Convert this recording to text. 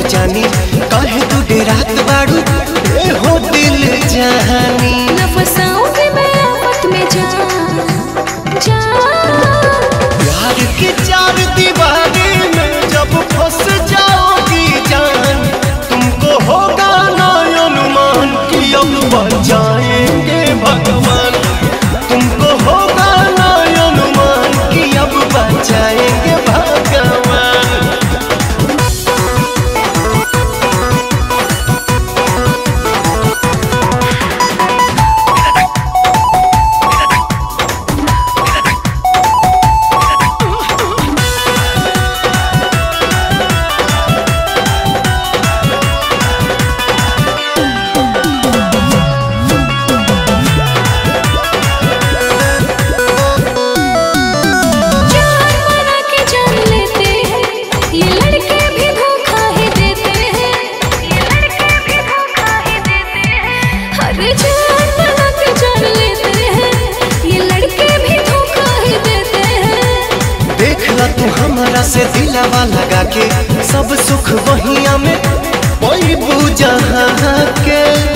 जानी काहे तू डेरात बाड़ू ए हो दिल जानी न फसाऊंगी मैं आफत में जान प्यार की चार दीवारी में जब फंस जाओगी जान तुमको होगा ना अनुमान कि अब बचाएंगे भगवान तुमको होगा ना अनुमान कि अब बचाएंगे भगवान तू हमारा से दिलावा लगा के सब सुख वहिया में कोई बूझा के